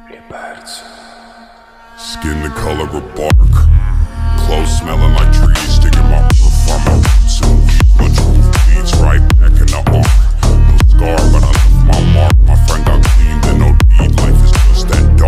Libercio. Skin the color of bark, clothes smelling like trees, sticking my from my roots and weed. My truth bleeds right back in the arm. No scar, but I left my mark. My friend got cleaned and no deed. Life is just that